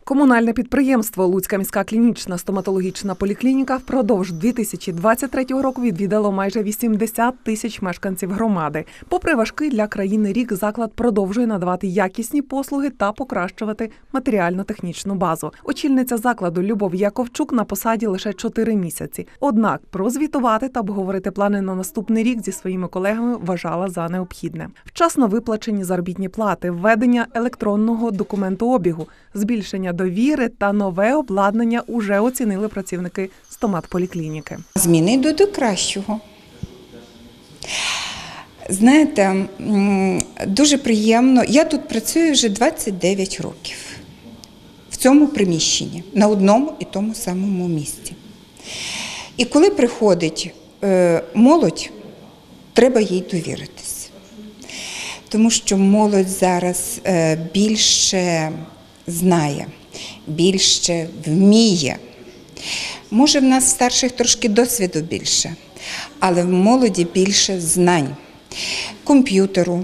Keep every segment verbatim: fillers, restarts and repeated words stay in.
Комунальне підприємство «Луцька міська клінічна стоматологічна поліклініка» впродовж дві тисячі двадцять третього року відвідало майже вісімдесят тисяч мешканців громади. Попри важкий для країни рік, заклад продовжує надавати якісні послуги та покращувати матеріально-технічну базу. Очільниця закладу Любов Яковчук на посаді лише чотири місяці. Однак прозвітувати та обговорити плани на наступний рік зі своїми колегами вважала за необхідне. Вчасно виплачені заробітні плати, введення електронного документообігу, збільшення довіри та нове обладнання уже оцінили працівники стоматполіклініки. Зміни йдуть до кращого. Знаєте, дуже приємно. Я тут працюю вже двадцять дев'ять років. В цьому приміщенні, на одному і тому самому місці. І коли приходить молодь, треба їй довіритись. Тому що молодь зараз більше знає, більше вміє. Може, в нас старших трошки досвіду більше, але в молоді більше знань, комп'ютеру,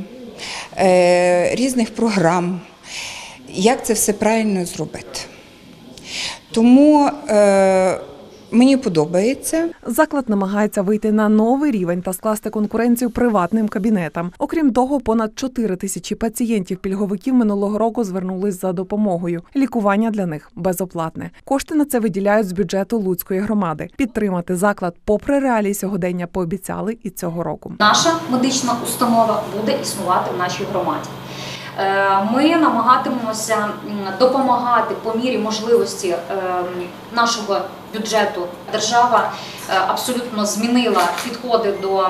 різних програм, як це все правильно зробити. Тому е, мені подобається. Заклад намагається вийти на новий рівень та скласти конкуренцію приватним кабінетам. Окрім того, понад чотири тисячі пацієнтів-пільговиків минулого року звернулись за допомогою. Лікування для них безоплатне. Кошти на це виділяють з бюджету Луцької громади. Підтримати заклад попри реалії сьогодення пообіцяли і цього року. Наша медична установа буде існувати в нашій громаді. Ми намагатимемося допомагати по мірі можливості нашого бюджету. Держава абсолютно змінила підходи до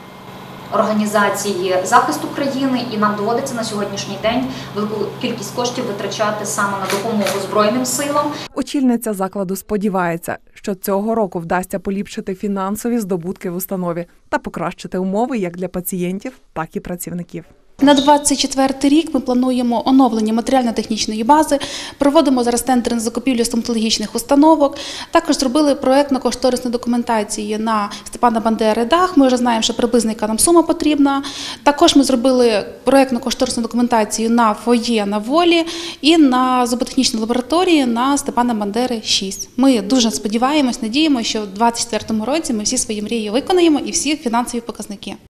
організації захисту країни, і нам доводиться на сьогоднішній день велику кількість коштів витрачати саме на допомогу Збройним силам. Очільниця закладу сподівається, що цього року вдасться поліпшити фінансові здобутки в установі та покращити умови як для пацієнтів, так і працівників. На двадцять четвертий рік ми плануємо оновлення матеріально-технічної бази, проводимо зараз тендер на закупівлю стоматологічних установок, також зробили проєктно-кошторисну документацію на Степана Бандери дах, ми вже знаємо, що приблизно яка нам сума потрібна. Також ми зробили проєктно-кошторисну документацію на фоє на Волі і на зуботехнічній лабораторії на Степана Бандери шість. Ми дуже сподіваємось, надіємося, що в двадцять четвертому році ми всі свої мрії виконаємо і всі фінансові показники.